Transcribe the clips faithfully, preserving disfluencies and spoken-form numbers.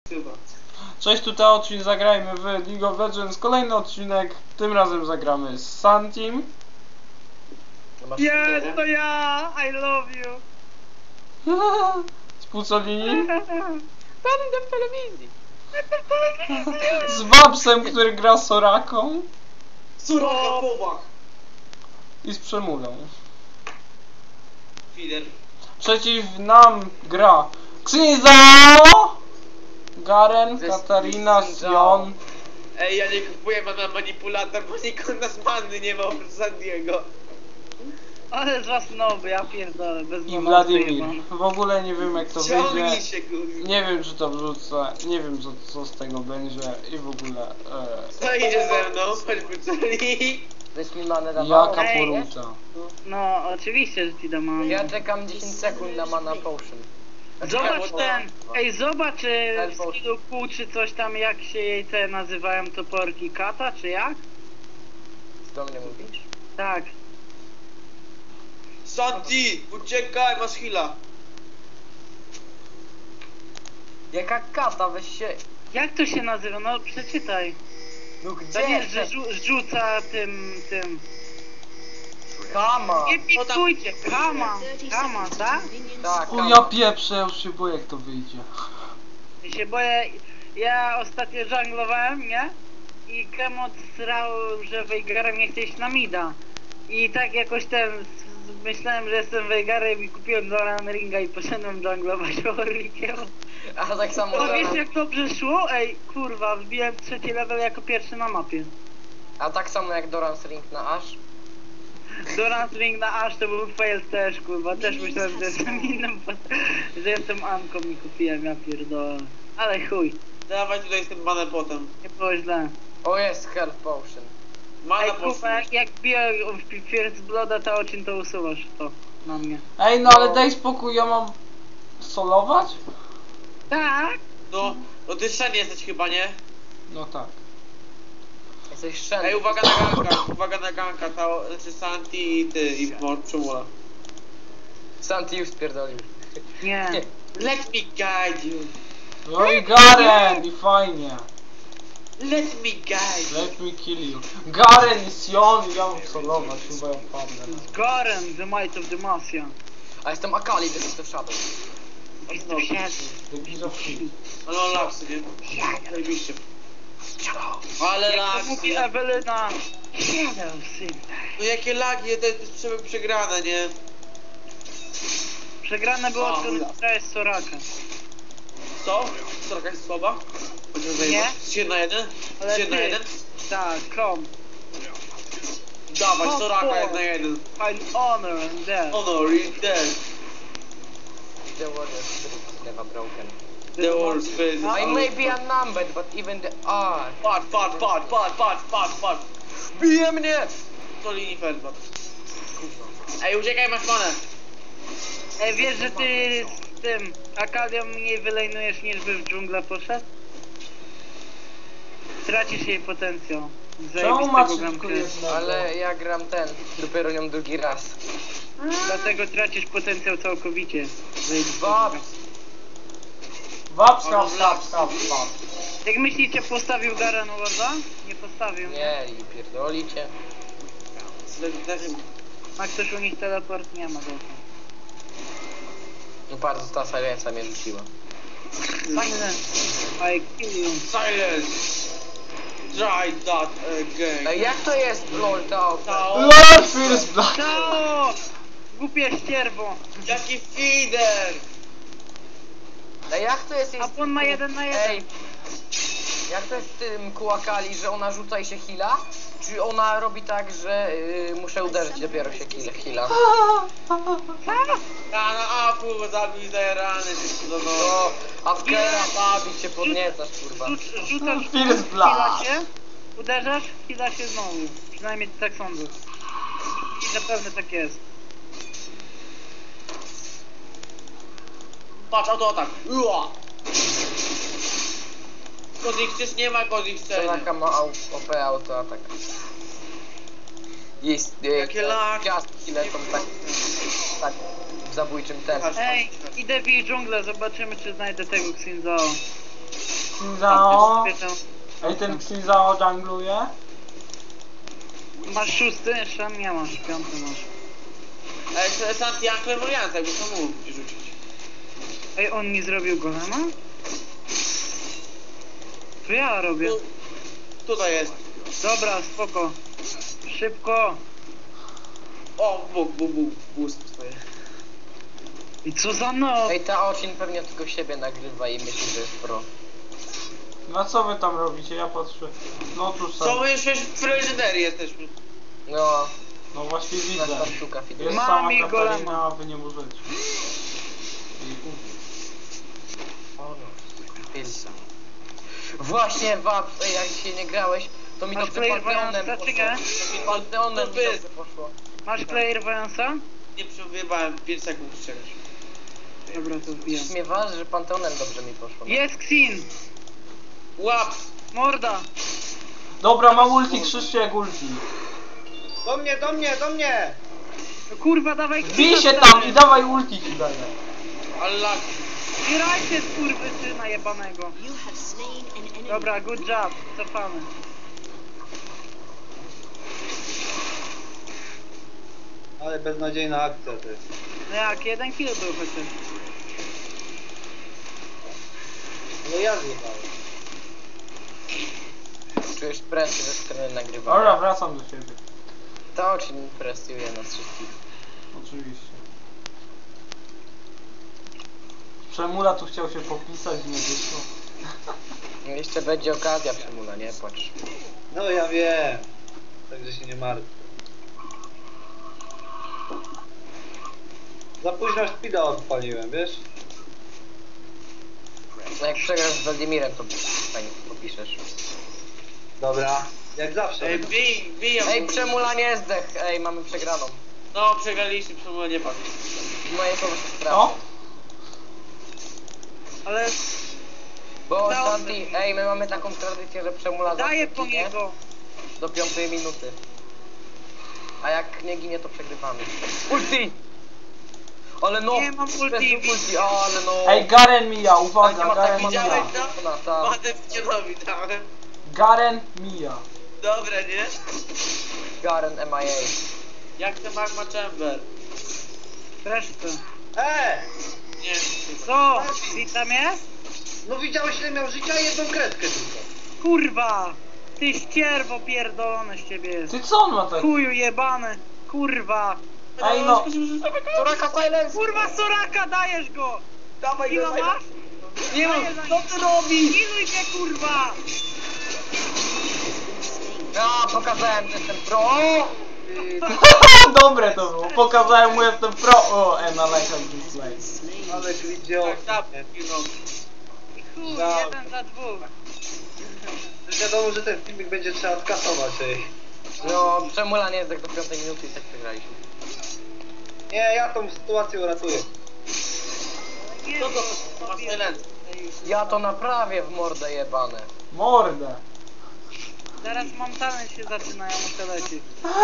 Chyba. Cześć, tutaj odcinek zagrajmy w League of Legends. Kolejny odcinek, tym razem zagramy z Sun Team. Jest, to ja! I love you! Z Pucolini. Będę w telewizji! Z Babsem, który gra Soraką. Suraka Bobach! I z Przemulą. Fider. Przeciw nam gra Xinzo, Garen, Katarina, Sion. Ej, ja nie kupuję mana manipulator, bo nikt nas manny nie ma oprócz Sandiego. Ale z was nowy, ja pierdolę, bez I mama Wladimir. wyjebane. W ogóle nie wiem jak to Ciągnij wyjdzie. się, kurwa. Nie wiem czy to wrzucę, nie wiem co, co z tego będzie i w ogóle e, Co idzie ze mną? Choćby celi. Weź mi manę na jaka Ej, poruta. No, oczywiście, że ci dam mamę. Ja czekam dziesięć sekund na mana potion. Zobacz ten, ej zobacz czy Ten w potion. skillu Q czy coś tam, jak się jej te nazywają toporki, kata czy jak? Do mnie mówisz? Tak. Santi, uciekaj, masz heala. Jaka kata, weź się... Jak to się nazywa? No przeczytaj. No To gdzie? nie, że rzu rzuca tym, tym. Kama! Nie pikujcie, kama, kama, tak? Tak, O kama. ja pieprzę, ja już się boję jak to wyjdzie. Ja się boję, ja ostatnio żanglowałem, nie? I Kemot srał, że Veigarem nie chce iść na mida. I tak jakoś ten, myślałem, że jestem Veigarem i kupiłem Doran Ringa i poszedłem żanglować Warwickiem. A tak samo... A wiesz Doran- jak dobrze szło? Ej, kurwa, wbiłem trzeci level jako pierwszy na mapie. A tak samo jak Doran's Ring na Ash. Doran Ring na Ash to był fail też, kurwa, też myślałem, że jestem innym, że jestem Anką i kupiłem, ja pierdolę. Ale chuj, Dawaj tutaj z tym manem potem. nie było źle. O jest Health Potion. Mana Ej, poszła. kurwa, jak, jak biję w First Blooda to oczyn, to usuwasz to na mnie. Ej no ale daj spokój, ja mam solować? Tak? No, no ty Shen jesteś chyba, nie? No tak. Jesteś szczęśliwy. Ej, uwaga na ganka, uwaga na ganka, ta, znaczy Santi i ty, i Mord Przemula. Santi już spierdolił. Nie. Let me guide you. No i Garen i fajnie. Let me guide you. Let me kill you. Garen i Sion i ja mam solować, chyba ja padnę. Z Garen, the might of Demacia. A jestem Akali, to jest to Shadow. Jest to siedzi. The of Kill. Ale on laksy, nie? Zajebiście. Ale Jak to laksy. mówi Ewelina. Shadow Syn. No jakie lagi, to jest prze- przegrane, nie? Przegrane było, O, to jest Soraka. Co? Soraka jest słaba? Będziemy zajebać. Z jeden na jeden? Ale Z jeden na ty. jeden? Tak, come. Dawać, No, Soraka for. jeden na jeden. Find honor and death. Honor is dead. The warrior spirit never broken. The world's face. I may be unnumbered, but even the art. Patrz, patrz, patrz, patrz, patrz, patrz, patrz. Bije mnie! To linii Feldbat. Ej, uciekaj, masz manę. Ej, wiesz, że ty z tym Akalią mniej wylejnujesz niż by w dżunglę poszedł? Tracisz jej potencjał. Czemu macie Zajebistego tylko gameplay'a. jednego? Ale ja gram ten, dopiero nią drugi raz. Dlatego tracisz potencjał całkowicie. Zajebistego Babs. Waps, hap, hap, hap, hap. Jak myślicie, postawił Garen Warda? Nie postawił. Nie, i pierdoli cię. Ma ktoś u nich teleport? Nie ma go. No bardzo ta silenca mnie rzuciła. Silence. I kill you. Silence. Try that again. Ej, jak to jest lol to? Tao. Lord First Blood. No! Głupie ścierwo! Jaki feeder! Ej, jak to jest... A on ma jeden na jeden. Ej, jak to jest w tym Kuakali, że ona rzuca i się heala? Czy ona robi tak, że yy, muszę uderzyć dopiero się kill, heala? A na apu zabij zajerany, ty do No, no. a w Kera bawi cię podniecasz, kurwa. Rzuc- Rzucasz First Blood. hila się, uderzasz, hila się znowu. Przynajmniej tak sądzę. I zapewne tak jest. Patrz, oto tak. Ua! Kozik chcesz, nie ma kozik sceny. Sonaka ma au- O P autoatak. Jest, yy, Jakie laki. gwiazdki lecą tak, tak w zabójczym tempie. Ej, idę w jej dżunglę, zobaczymy czy znajdę tego Xinzao. Xinzao. Ej, ten Xinzao jungluje. Masz szósty? Jeszcze nie masz, piąty masz. Ale Santi jak Lemurianta, jakby to mógł rzucić. Ej, on mi zrobił golema? To ja robię. Tu, tutaj jest. Dobra, spoko. Szybko. O, bóg, bóg, bóg, boost swoje. I co za no? Ej, ta Ocin pewnie tylko siebie nagrywa i myśli, że jest pro. No a co wy tam robicie? Ja patrzę. No tu Co sam. my jeszcze w Legendary jesteśmy? No, No właśnie na widzę. szuka Jest fidu. Mam sama i Katarina, golema. a wy nie możecie. I uff. O no, pilsa. Właśnie, Wab, ej, jak dzisiaj nie grałeś, to mi Masz dobrze player Panteonem Violence, poszło. czy nie? To mi Panteonem mi To dobrze jest. poszło. Masz clairvoyance'a? Nie przewijałem pięć sekund z czegoś. Dobra, to wbijam. Śmiewasz, że Panteonem dobrze mi poszło. No. Jest Xin! Łap! Morda! Dobra, mam ulti, krzyczcie jak ulti. Do mnie, do mnie, do mnie! No kurwa, dawaj Wbij Xina, się stary. tam i dawaj ulti ci daję. Allah! Zbierajcie skurwysyna jebanego. Dobra, good job, cofamy. Ale beznadziejna akcja ty. No jak, jeden kill był chociaż. No ja zjechałem. Czujesz presję ze strony nagrywania. Dobra, wracam do siebie. Ta Ocin presjuje nas wszystkich. Oczywiście. Przemula tu chciał się popisać, nie wyszło. Jeszcze będzie okazja, Przemula, nie płacz. No ja wiem. Także się nie martw. Za późno speeda odpaliłem, wiesz? No jak przegrasz z Waldimirem, to fajnie popiszesz. Dobra. Jak zawsze. Ej, bij, bij! Ej, Przemula nie zdech, ej, mamy przegraną. No, przegraliśmy, przemówię nie padł. Moje słowo się Co? sprawdza. Ale Bo Dało Santi, ej, my mamy taką tradycję, że Przemula daję zawsze po ginie niego. do piątej minuty. A jak nie ginie, to przegrywamy. Ulti! Ale no! Nie mam ulti. bez ulti, ale no! Ej, Garen mija, Ale nie uwaga, ma tak Garen widziałeś mija. to? Na, ta. Potem cię robi, dałem. Garen mija. Dobra, nie? Garen M I A. Jak ten Magma Chamber? Resztę. Eee! Nie, Co? Witam jest? No widziałeś ile miał życia? Jedną kredkę tylko. Kurwa! Ty ścierwo pierdolone z ciebie jest. Ty co on ma tak? Chuju jebany. Kurwa. Ej no, Soraka Silence! Kurwa Soraka, dajesz go! Dawaj, Kilo dawaj. masz? Nie mam! Daję za Co nim. ty robisz? Kiluj mnie kurwa! Ja pokazałem, że jestem pro! O! dobre to było, pokazałem mu jestem pro. O, and I like how you play. Ale gridzio. Tak, tak, no. I chuj, Da. jeden za dwóch. Wiadomo, że ten filmik będzie trzeba skasować, ej. No, Przemula nie zdech do piątej minuty i tak przegraliśmy. Nie, ja tą sytuację uratuję. Nie, Co to? bo- Masz silence. Ja to naprawię w mordę jebane. Mordę. Zaraz mam talent się zaczyna, ja muszę lecieć.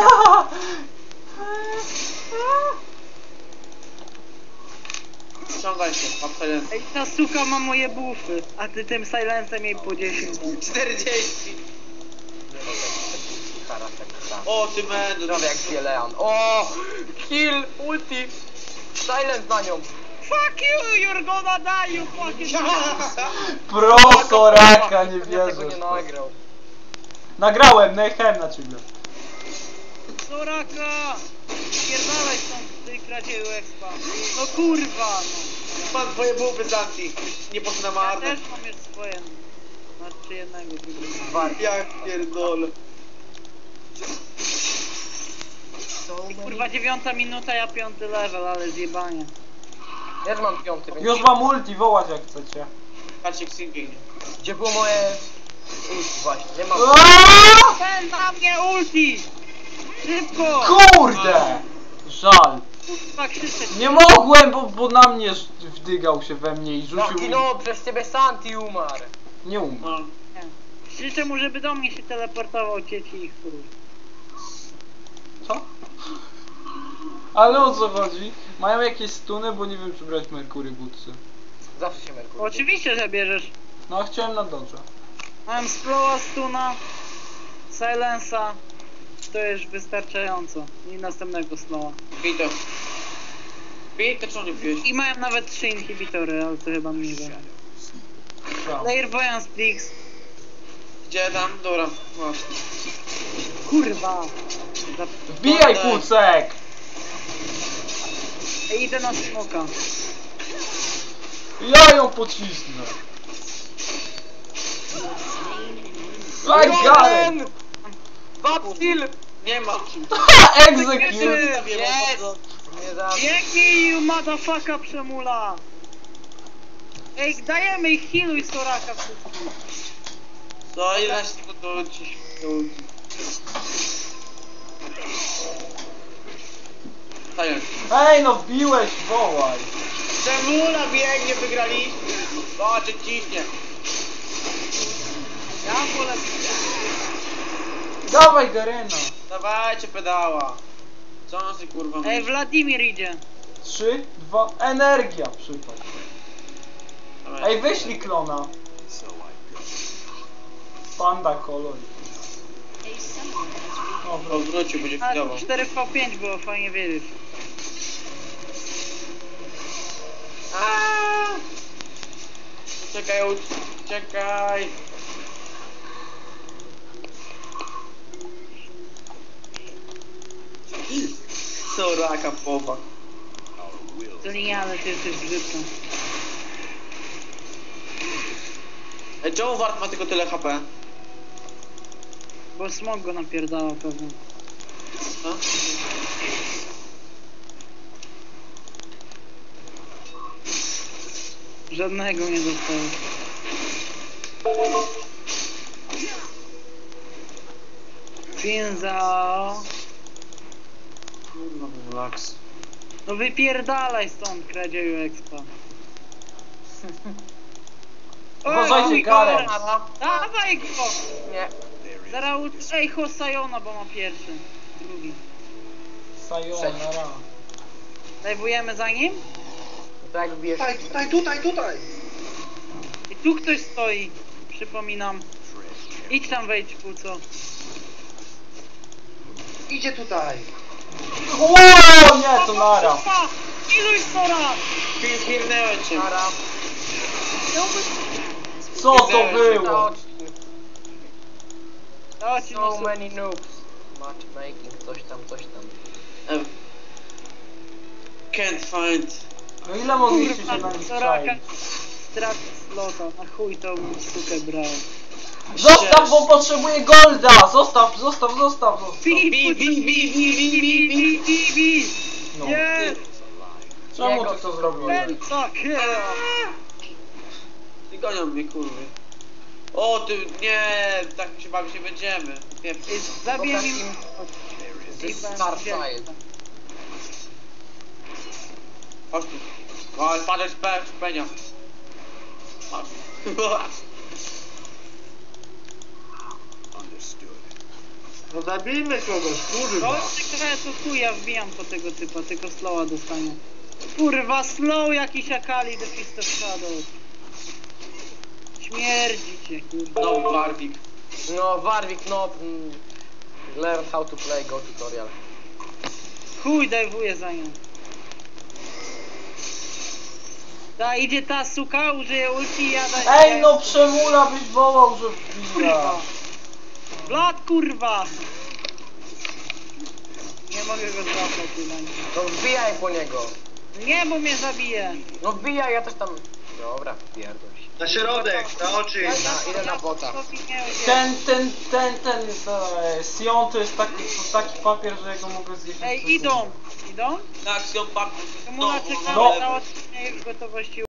Ściągaj się, mam silence. Ej, ta suka ma moje bufy, a ty tym silencem jej po dziesięć. czterdzieści. Nie mogę. Charakter, tak. O, ty będę. Prawie jak Zielean. O! Kill! Ulti! Silent na nią! Fuck you, you're gonna die, you fucking Pro Soraka, nie Ja tego wierzę. nie w to. nagrał. Nagrałem, najechałem na ciebie. Soraka! Pierdalaj stąd, ty kradzieju expa. No kurwa, no. Mam twoje bupy, Santi. Nie poszło na Ja marne. też mam już swoje. Znaczy jednego drugiego. War. Jak pierdolę. I kurwa dziewiąta minuta, ja piąty level, ale zjebanie. Ja już mam piąty, więc... Już mam ulti, wołać jak chcecie. Patrzcie, jak Sin biegnie. Gdzie było moje... Ulti właśnie, nie mam... Aaaa! Ten na mnie ulti! Szybko! Kurde! Żal. Kurwa krzyczeć. Nie mogłem, bo, bo na mnie ż- wdygał się we mnie i rzucił Taki mi. no, przez ciebie Santi umarł. Nie umarł. No. Nie. Życzę mu, żeby do mnie się teleportował, dzieci i chuj. Co? Ale o co chodzi? Mają jakieś stuny, bo nie wiem czy brać Merkury Bootsy. Zawsze się Merkur. Oczywiście, że bierzesz. No chciałem na dodge. Mam Splowa, Stuna, Silensa. To już wystarczająco. I następnego Slowa. Bij to. Bij to, co nie piłeś? I mają nawet trzy inhibitory, ale to chyba mniej wiem. Clairvoyance, please. Gdzie tam? Dobra. Właśnie. Kurwa. Za... Wbijaj kucek! Ej, idę na smoka. Ja ją pocisnę. I got it! Batil! Nie ma. Execute! Jest! Nie da... Biegnij, you motherfucker, przemula! Ej, dajemy ich, healuj Soraka wszystkich. To ile się tego dorzucić? Silent. Ej no wbiłeś, wołaj! Czemula biegnie, wygraliśmy! Zobaczcie, ciśnie! Ja wolę... Dawaj Garena! Dawajcie pedała! Co on sobie kurwa Ej, myśli? Wladimir idzie. Trzy, dwa, energia przypadł. Ej, wyślij klona. Panda kolor. Dobra. O, wrócił, będzie A, chwilował. cztery v pięć było, fajnie wiedzieć. Aaaa! Czekaj, czekaj! Soraka powa. To nie, ale ty jesteś brzydka. Ej, czemu Wart ma tylko tyle H P? Bo smog go napierdala pewnie. No? Żadnego nie dostał. Pinza. Kurwa, relax. No wypierdalaj stąd, kradzieju expa. Uważajcie, Oj, Garen. Garen. Dawaj go! Nie. Zaraz u... Ej, Hosajona, bo ma pierwszy. Drugi. Sayonara. Dajwujemy za nim? Tak bierz. Tutaj, tutaj, tutaj, tutaj! I tu ktoś stoi. Przypominam. Idź tam, wejdź, płuco. Idzie tutaj! Ło, nie, to nara. Iluj Sora! Pirnęłem cię. Nara. Co to było? Naoczni. Chodź, no, So many noobs. Matchmaking, coś tam, coś tam. Um, can't find. No ile mogliście się kurwa, na nich Soraka. czaić? Strat slota. Na chuj to bym sztukę brał. Zostaw, bo potrzebuję golda! Zostaw, zostaw, zostaw, zostaw. Bi, Bi, bi, bi, bi, bi, bi, bi, bi. bi, bi. No. Nie! Czemu ty to zrobiłeś? Pęca, kill! Ty gonią mnie, kurwy. O, ty, nie, tak się bawić nie będziemy. Nie, Zabiję Pokaż im... im I The będę Starchild. chodź tu. O, spadłeś z pe- z penia. Chodź. No zabijmy kogoś, kurwa! Chodź, trochę to chuj, ja wbijam po tego typa, tylko slowa dostanie. Kurwa, slow jakiś akali The Fist of Shadow. Śmierdzicie, kurwa. No, Warwick. No, Warwick, no. mm, Learn how to play, go tutorial. Chuj, dajwuję za nią. Ta, idzie ta suka, użyje ulti i jada... Ej no przemula byś wołał, że wbija. Kurwa. Blat, kurwa! Nie mogę go złapać, chyba. No wbijaj po niego. Nie, bo mnie zabije. No wbijaj, ja też tam... Dobra, pierdol się. Na środek, na oczy! Ja, na- idę na bota. Ten, ten, ten, ten, ten Sion to jest taki, to taki papier, że ja go mogę zjeść. Ej, idą! Idą? Tak, się papu. Czemu na czekamy no. na odcinek gotowości